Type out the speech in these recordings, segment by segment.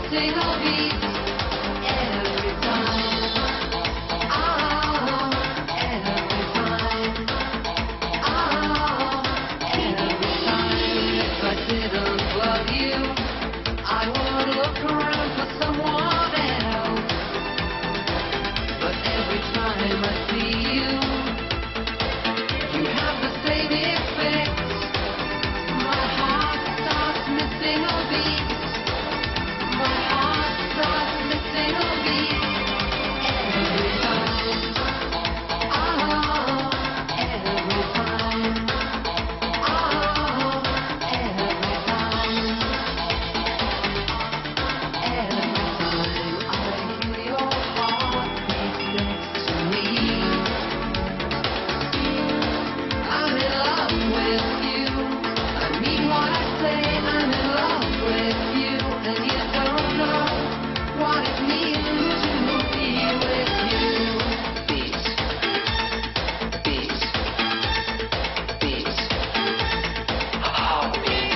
missing a beat every time. Oh, every time. Oh, every time. If I didn't love you, I would look around for someone else. But every time I see you, you have the same effect. My heart starts missing a beat. My heart starts missing a beat every time. Oh, every time. Oh, every time. Every time I hear your heartbeat next to me, I'm in love with you. I mean what I say, I'm in love with you. And you don't know what it means to be with you. Beat, beat, beat, heartbeat.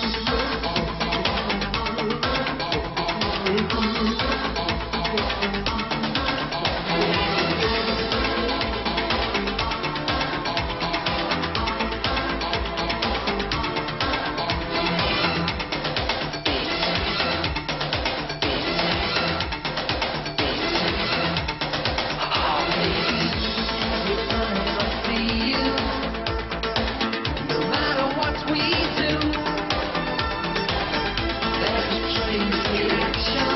Every time I see you, no matter what we do, there's a strange reaction.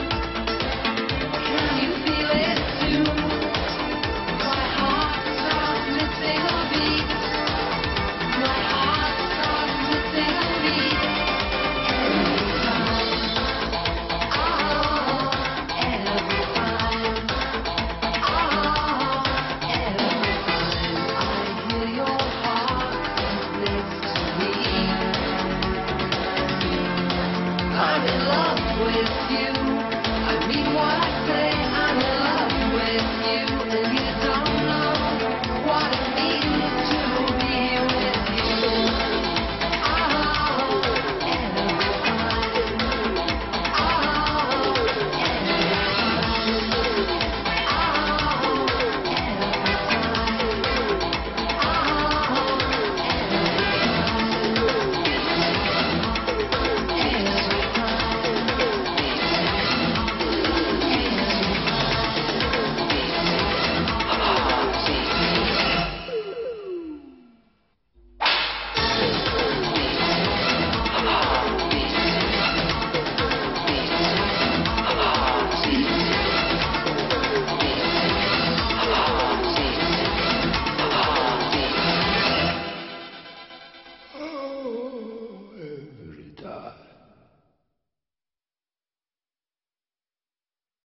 Can you feel it too? My heart starts missing a beat. My heart starts missing a beat every time. Oh, every time. Oh, every time I hear your heart next to me, I'm in love with you. I mean what I say, I'm in love with you. And you don't know what it means to be with you. Oh, every time. Oh, every Oh.